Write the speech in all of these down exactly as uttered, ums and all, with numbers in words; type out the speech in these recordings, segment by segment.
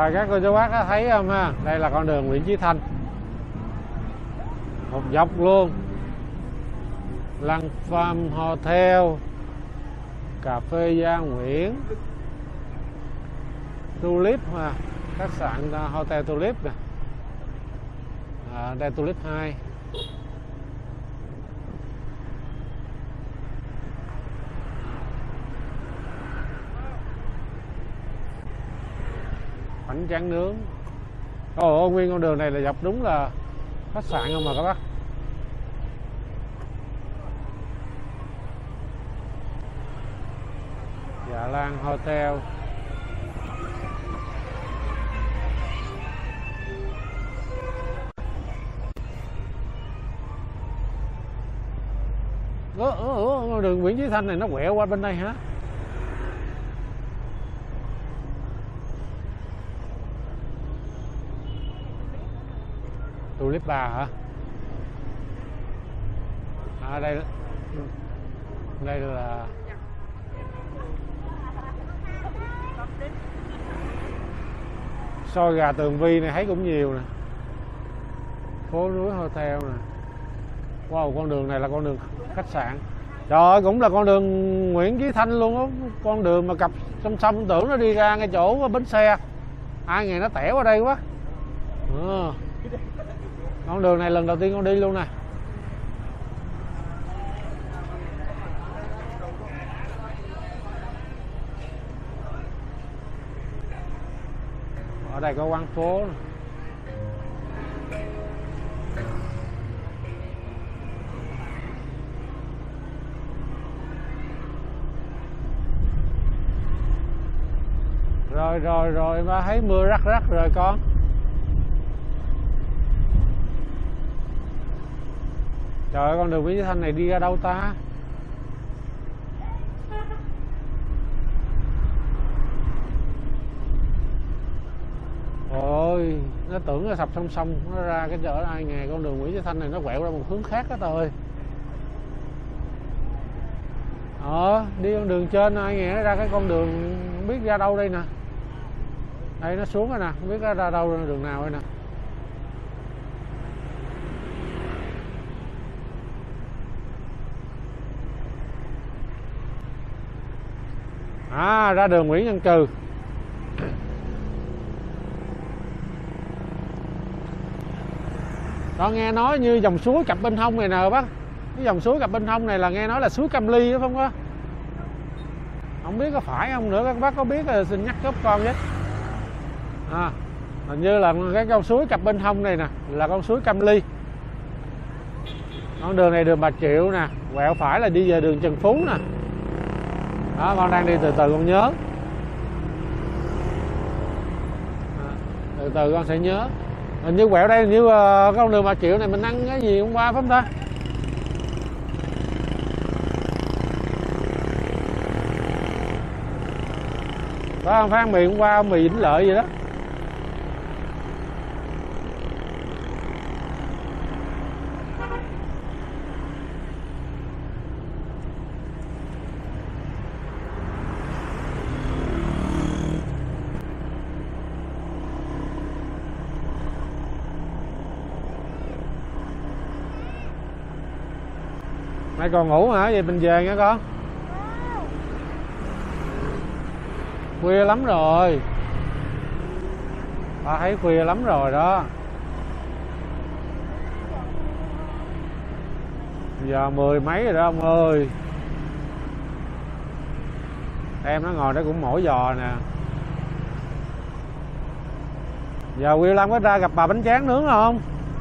Rồi các cô chú bác có thấy không ha? Đây là con đường Nguyễn Chí Thanh, một dọc luôn. Lăng Farm Hotel, cà phê Gia Nguyễn, Tulip ha, khách sạn Hotel Tulip nè, à, đây Tulip hai. Bánh tráng nướng. Ồ, nguyên con đường này là dọc đúng là khách sạn không mà các bác. Dạ Lan Hotel. Ủa, ủa, ủa, con đường Nguyễn Chí Thanh này nó quẹo qua bên đây hả? Tulip ba hả? À đây đây là xôi gà Tường Vi này thấy cũng nhiều nè. Phố núi Hotel nè. Wow, con đường này là con đường khách sạn. Trời ơi, cũng là con đường Nguyễn Chí Thanh luôn á. Con đường mà cặp song song tưởng nó đi ra ngay chỗ bến xe. Ai ngày nó tẻo ở đây quá. À, con đường này lần đầu tiên con đi luôn nè. Ở đây có quán phố nè. Rồi rồi rồi ba thấy mưa rắc rắc rồi con. Trời ơi, con đường Nguyễn Chí Thanh này đi ra đâu ta? Ôi, nó tưởng là sập song song nó ra cái chợ ai ngày con đường Nguyễn Chí Thanh này nó quẹo ra một hướng khác đó thôi. Ờ, đi con đường trên ai nghe nó ra cái con đường không biết ra đâu đây nè. Đây nó xuống rồi nè, không biết nó ra đâu đường nào đây nè. À, ra đường Nguyễn Văn Cừ. Đó, nghe nói như dòng suối Cặp Bên Hông này nè bác. Cái dòng suối Cặp Bên Hông này là nghe nói là suối Cam Ly đó không có? Không biết có phải không nữa, các bác có biết là xin nhắc giúp con với. À, hình như là cái con suối Cặp Bên Hông này nè là con suối Cam Ly. Con đường này đường Bà Triệu nè, quẹo phải là đi về đường Trần Phú nè. Đó, con đang đi từ từ con nhớ. À, từ từ con sẽ nhớ. Hình như quẹo đây hình như uh, con đường Bà Triệu này mình ăn cái gì hôm qua phải không ta? Phải không? Phải ăn mì hôm qua, mì Vĩnh Lợi gì đó. Mày còn ngủ hả? Vậy mình về nha con. Khuya lắm rồi. Ba thấy khuya lắm rồi đó. Giờ mười mấy rồi đó ông ơi. Em nó ngồi đó cũng mỏi giò nè. Giờ Quyên Lâm có ra gặp bà bánh tráng nướng không?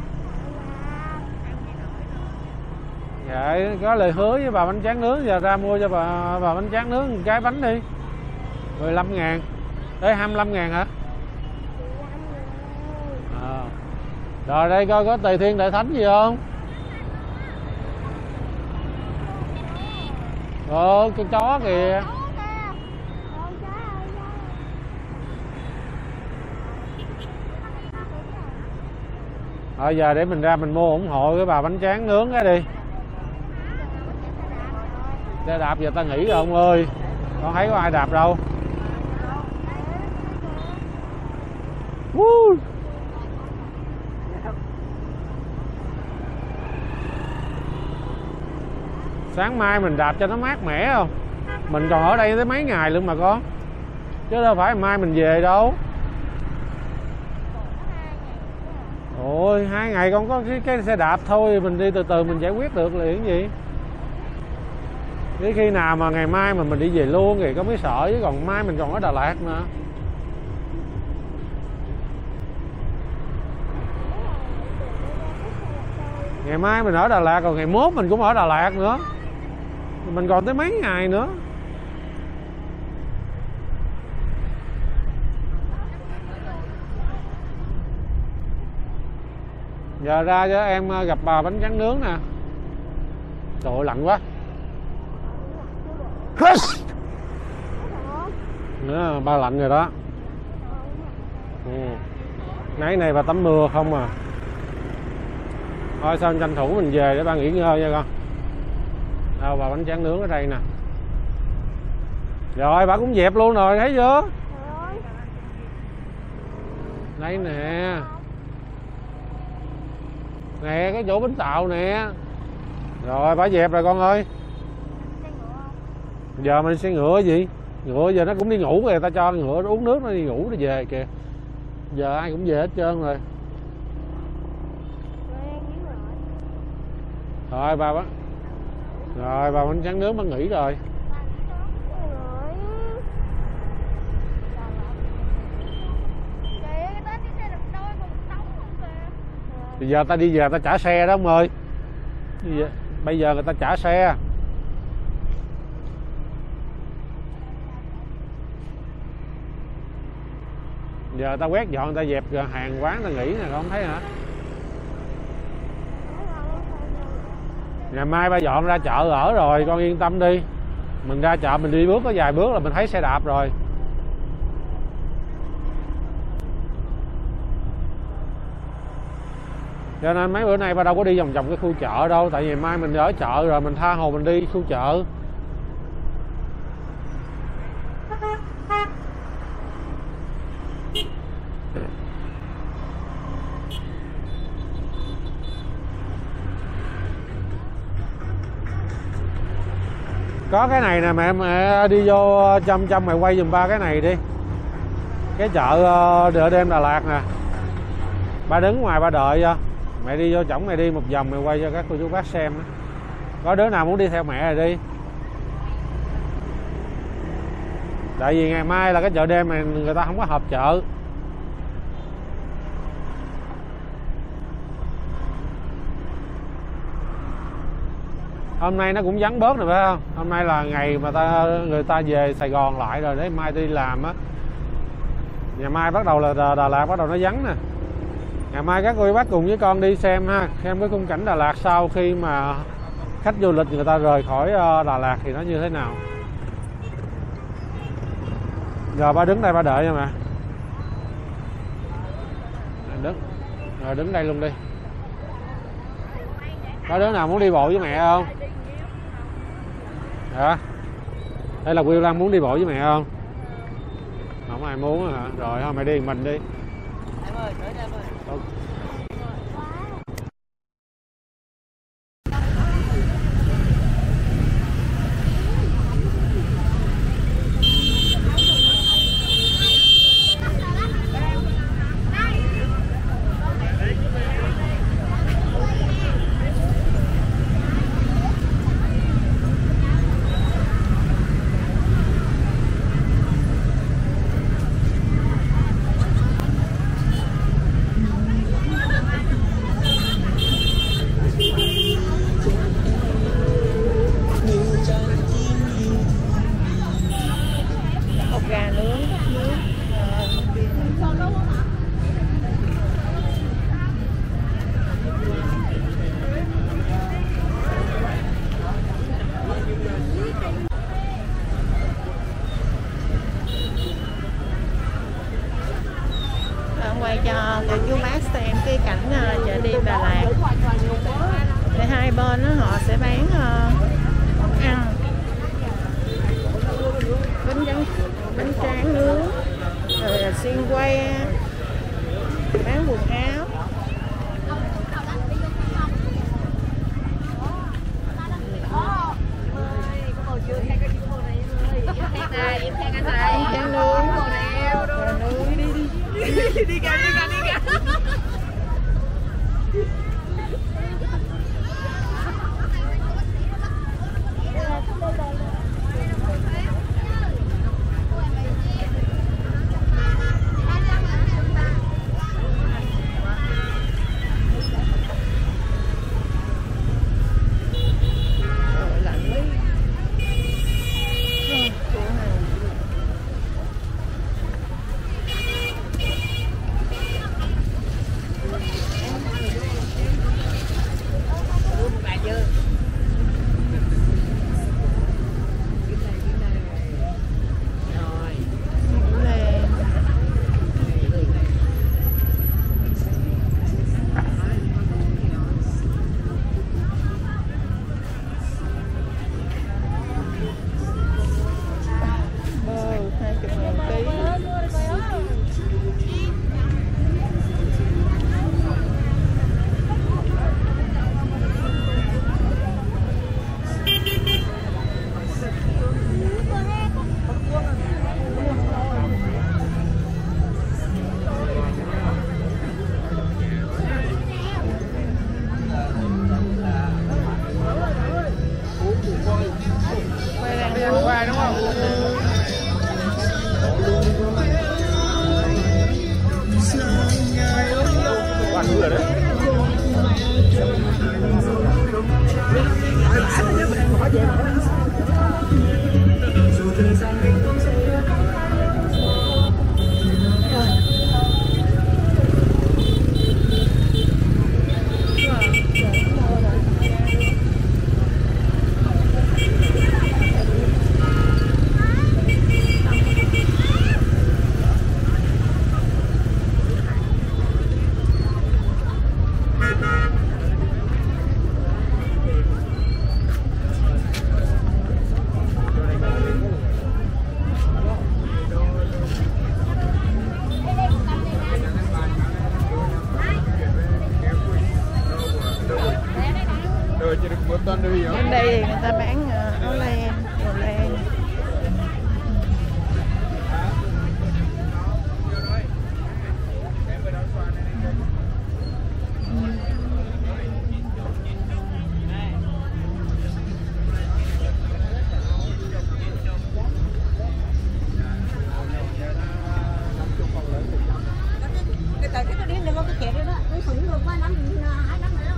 Vậy có lời hứa với bà bánh tráng nướng, giờ ra mua cho bà bà bánh tráng nướng một cái bánh đi. mười lăm ngàn. Tới hai mươi lăm ngàn hả? À. Rồi đây coi có Tề Thiên Đại Thánh gì không? Ờ, cái chó kìa. Rồi giờ để mình ra mình mua ủng hộ cái bà bánh tráng nướng cái đi. Xe đạp giờ ta nghỉ rồi ông ơi. Con thấy có ai đạp đâu. Woo. Sáng mai mình đạp cho nó mát mẻ không? Mình còn ở đây tới mấy ngày luôn mà con. Chứ đâu phải mai mình về đâu. Ôi, hai ngày con có cái, cái xe đạp thôi, mình đi từ từ mình giải quyết được liền gì. Đến khi nào mà ngày mai mà mình đi về luôn thì có mới sợ, chứ còn mai mình còn ở Đà Lạt nữa. Ngày mai mình ở Đà Lạt, còn ngày mốt mình cũng ở Đà Lạt nữa. Mình còn tới mấy ngày nữa. Giờ ra cho em gặp bà bánh tráng nướng nè. Trời ơi, lạnh quá. Nữa, ba lạnh rồi đó. Ừ. Nãy này bà tắm mưa không à. Thôi sao tranh thủ mình về để ba nghỉ ngơi nha con. Đâu bà bánh tráng nướng ở đây nè. Rồi bà cũng dẹp luôn rồi, thấy chưa? Đây nè. Nè cái chỗ bánh tàu nè. Rồi bà dẹp rồi con ơi. Giờ mình sẽ ngựa gì? Ngựa giờ nó cũng đi ngủ rồi, ta cho ngựa nó uống nước nó đi ngủ nó về kìa. Giờ ai cũng về hết trơn rồi. Rồi bà bánh. Rồi bà bánh tráng nướng bà nghỉ rồi. Bây giờ ta đi về ta trả xe đó ông ơi. Bây giờ người ta trả xe. Giờ ta quét dọn, ta dẹp hàng quán ta nghỉ nè, không thấy hả? Ngày mai ba dọn ra chợ ở rồi, con yên tâm đi. Mình ra chợ mình đi bước có vài bước là mình thấy xe đạp rồi. Cho nên mấy bữa nay ba đâu có đi vòng vòng cái khu chợ đâu. Tại vì mai mình ở chợ rồi, mình tha hồ mình đi khu chợ. Có cái này nè mẹ, mẹ đi vô chăm chăm mày quay giùm ba cái này đi. Cái chợ Chợ Đêm Đà Lạt nè. Ba đứng ngoài ba đợi cho. Mẹ đi vô chổng mày đi một vòng mày quay cho các cô chú bác xem đó. Có đứa nào muốn đi theo mẹ rồi đi. Tại vì ngày mai là cái chợ đêm này người ta không có họp chợ. Hôm nay nó cũng vắng bớt rồi phải không? Hôm nay là ngày mà ta người ta về Sài Gòn lại rồi để mai đi làm á. Ngày mai bắt đầu là Đà, Đà Lạt bắt đầu nó vắng nè. Ngày mai các cô bác cùng với con đi xem ha, xem cái khung cảnh Đà Lạt sau khi mà khách du lịch người ta rời khỏi Đà Lạt thì nó như thế nào. Giờ ba đứng đây ba đợi nha mẹ. Đứng. Rồi đứng đây luôn đi. Có đứa nào muốn đi bộ với mẹ không? Hả? Đây là Will Lan muốn đi bộ với mẹ không? Không ai muốn hả? Rồi thôi mẹ đi mình đi. Em ơi, chở em ơi. Quay cho cô chú bác xem cái cảnh uh, chợ đêm Đà Lạt. Thì hai bên đó, họ sẽ bán uh, món ăn, bánh tráng, bánh tráng nướng, rồi xiên que, bán quần áo. Em khen anh này, em khen nướng, nướng đi đi đi đi ra đi ra đi ra. Bên đây thì người ta bán áo len, đồ len. Cái cái đi đừng có cái chuyện đó, cái thủng được qua năm hai năm nữa.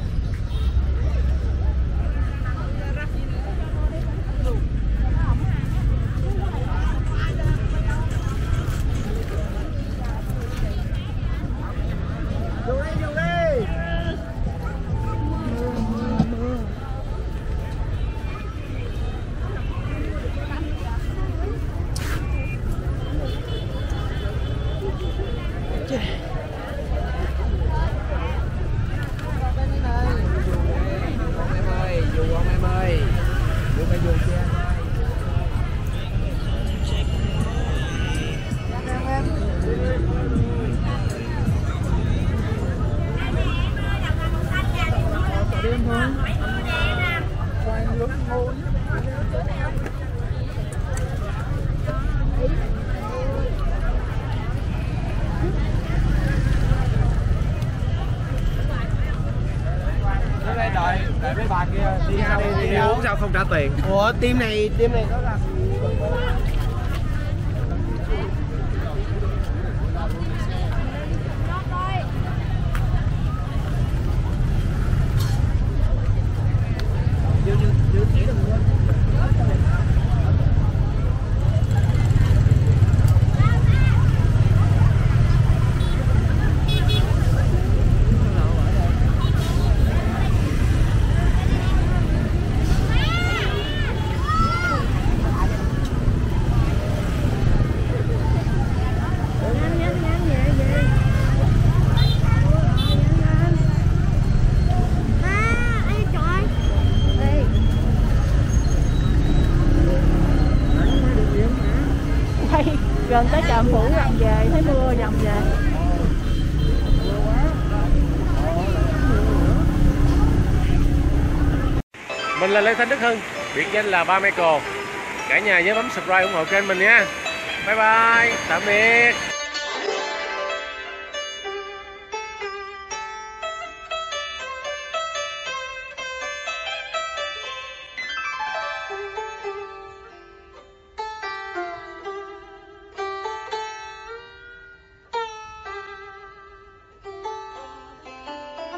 Mấy bà kia đi ra đi đi uống sao không trả tiền? Ủa team này team này có là gần tới Tràm Phủ gần về, thấy mưa dầm về. Mình là Lê Thanh Đức Hưng, biệt danh là Ba Michael. Cả nhà nhớ bấm subscribe ủng hộ kênh mình nha. Bye bye, tạm biệt.